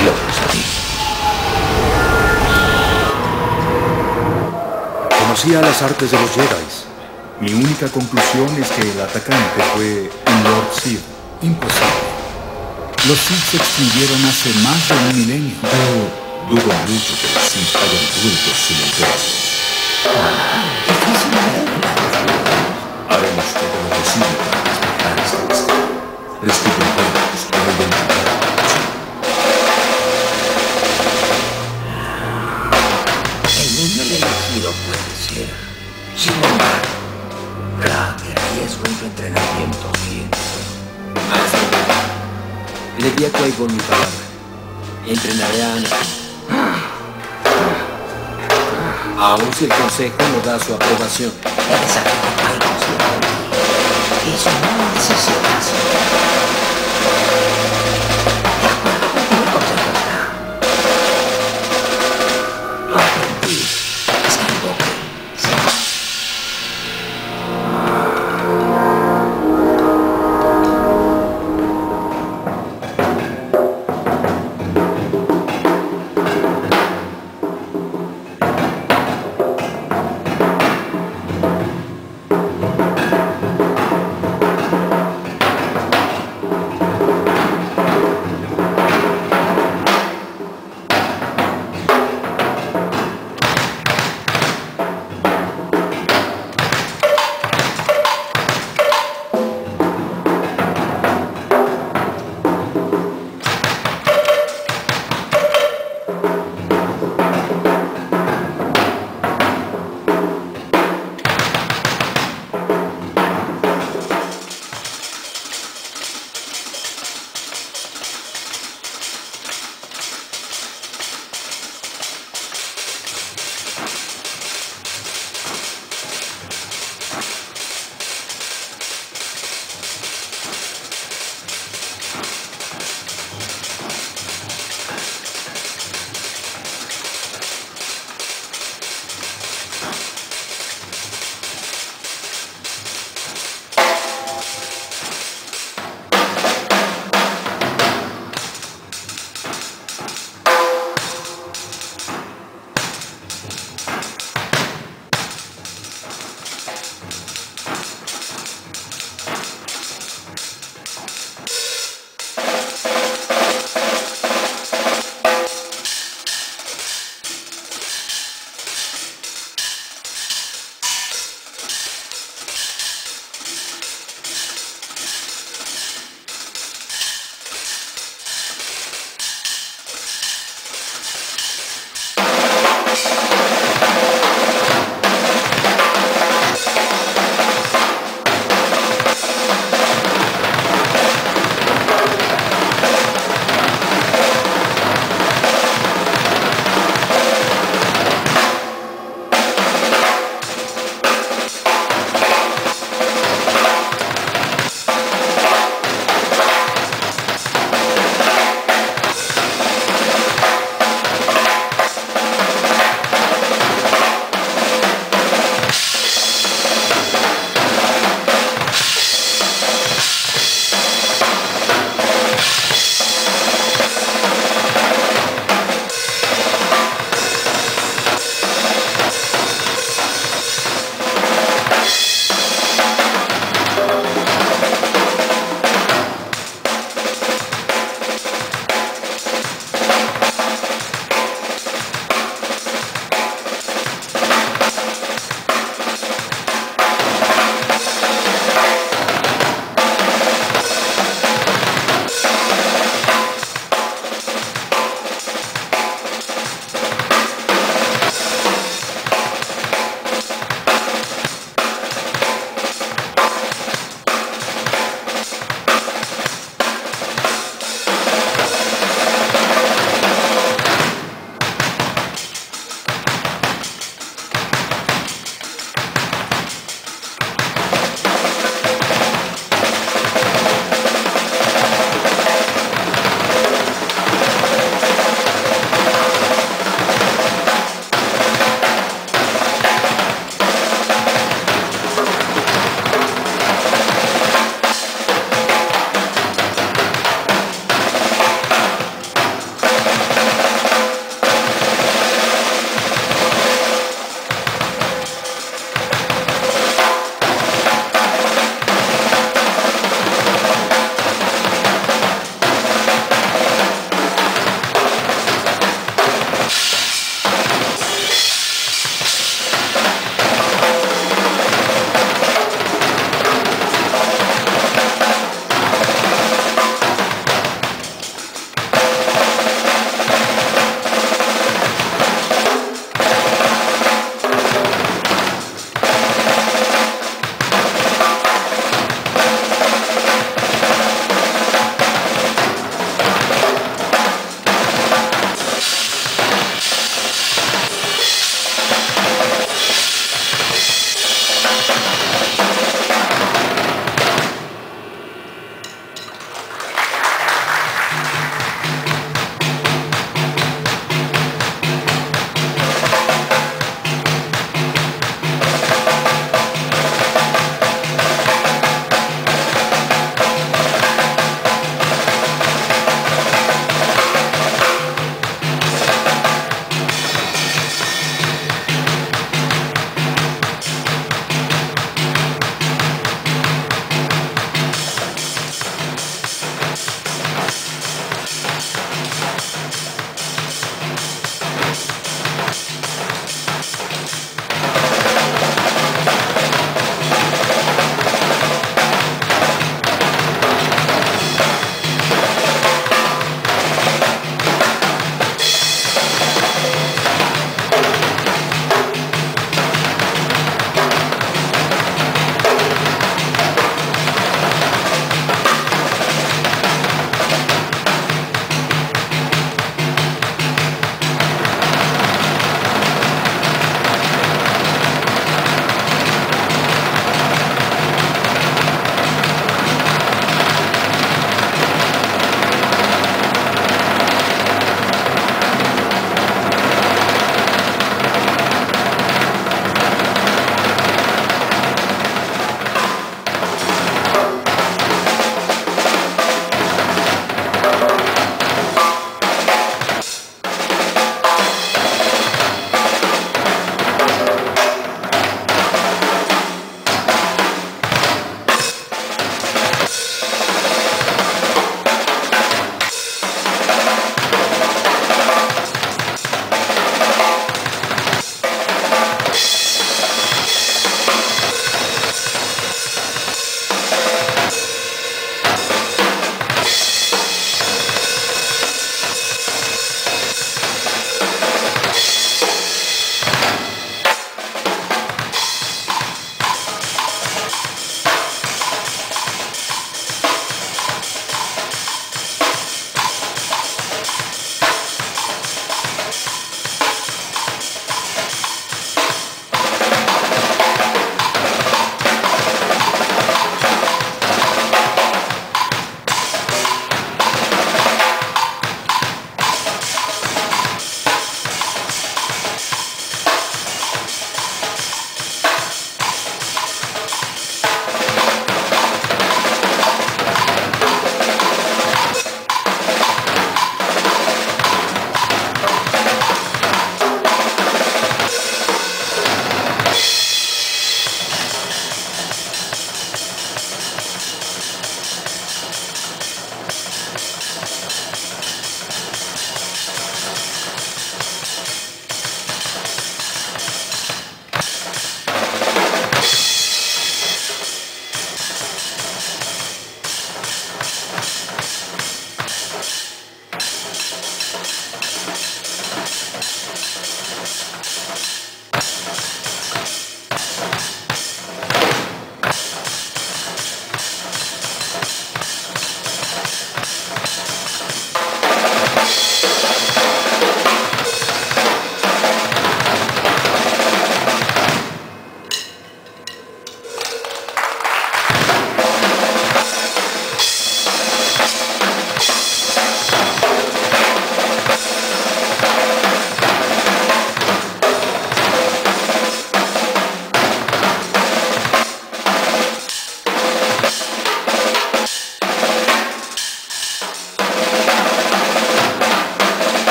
Lo sabía. Conocía las artes de los Jedi. Mi única conclusión es que el atacante fue un Lord Sith. Imposible. Los Sith se extinguieron hace más de un milenio. Yo dudo mucho que los Sith hayan vuelto sin enterarnos. Haremos todo lo posible para despejar esta cuestión. Descubriremos la identidad de la persona. El niño elegido puede ser. Sin embargo, grave riesgo en su entrenamiento, siento. Le di a Qui-Gon mi palabra. Entrenaré a Anakin. Aún si el consejo no da su aprobación. El desafío de Qui-Gon siempre. Eso no necesitas. De acuerdo contigo, el consejo está. Tu aprendiz, Skywalker, sí.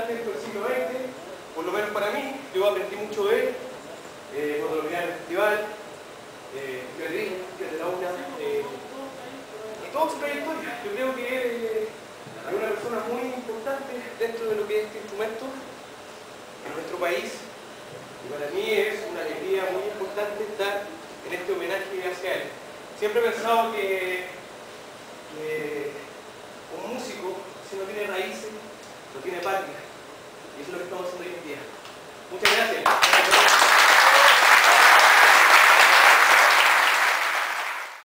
importante dentro del siglo XX, por lo menos para mí. Yo aprendí mucho de él cuando lo miré en el festival, de la UNA, y toda su trayectoria. Yo creo que es una persona muy importante dentro de lo que es este instrumento en nuestro país, y para mí es una alegría muy importante estar en este homenaje hacia él. Siempre he pensado que un músico, si no tiene raíces, no tiene patria, y eso es lo que estamos